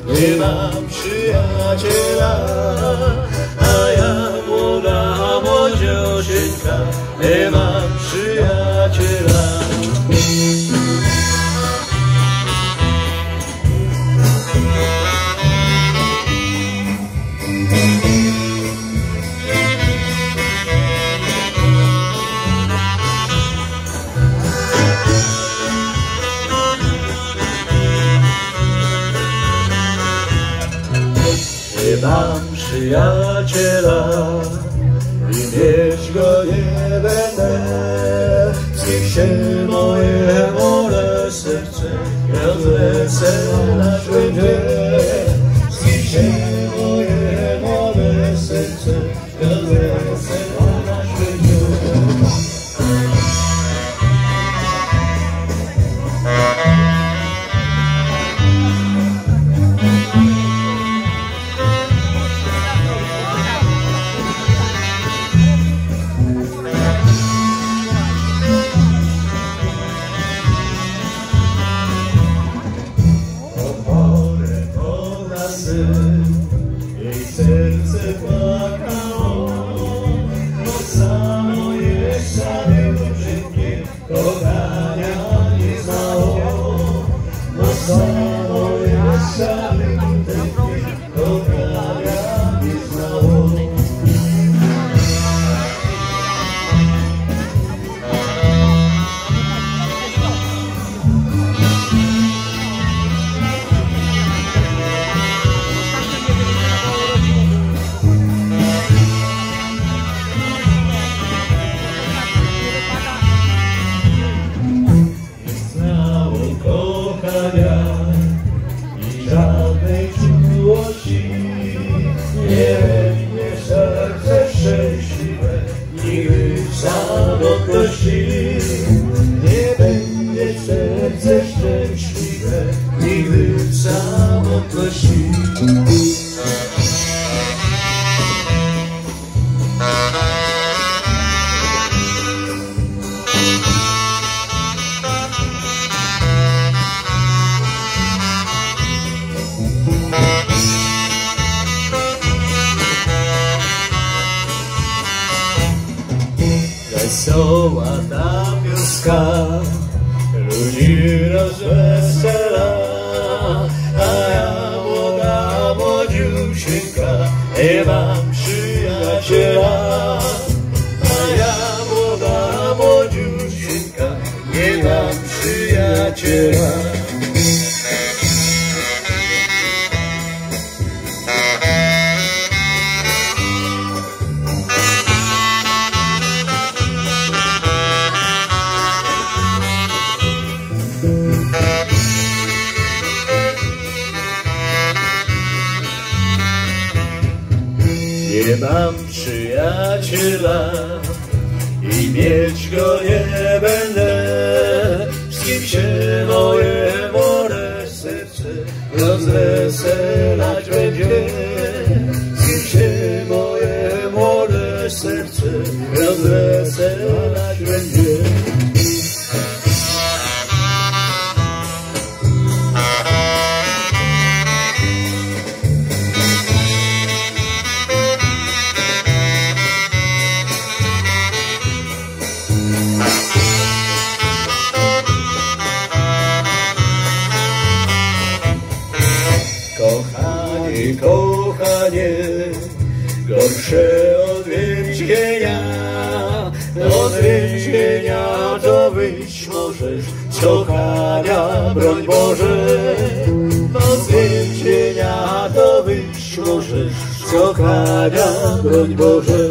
nie mam przyjaciela, a ja młoda młodziosieńka, nie mam przyjaciela. Nie mam przyjaciela i mieć go nie będę. Zniech się moje młode serce rozweselać będzie. Zniech się moje młode serce rozweselać będzie. Jej serce płakało, bo samo jeszcze brzydkie kochania nie znało. Bo samo jeszcze brzydkie kochania nie znało. I żadnej czułości, nie będzie serce szczęśliwe nigdy w samotności. Nie będzie serce szczęśliwe nigdy w samotności. Wesoła ta pioska ludzi rozwesela, a ja młoda młodziusieńka nie mam przyjaciela. A ja młoda młodziusieńka nie mam przyjaciela. Nie mam przyjaciela i mieć go nie będę. Z kim się moje młode serce rozweselać będzie. Z kim się moje młode serce rozweselać będzie. Kochanie, kochanie, gorsze od więzienia. Od więzienia to wyjść możesz, z kochania broń Boże. Od więzienia to wyjść możesz, z kochania broń Boże.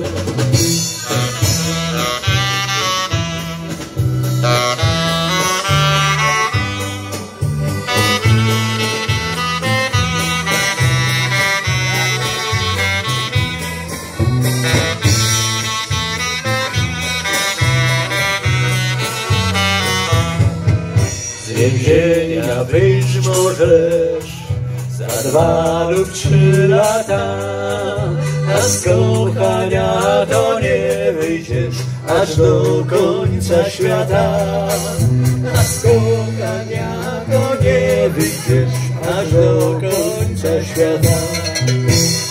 Z więzienia wyjść możesz za 2 lub 3 lata, a z kochania to nie wyjdziesz aż do końca świata. A z kochania to nie wyjdziesz aż do końca świata.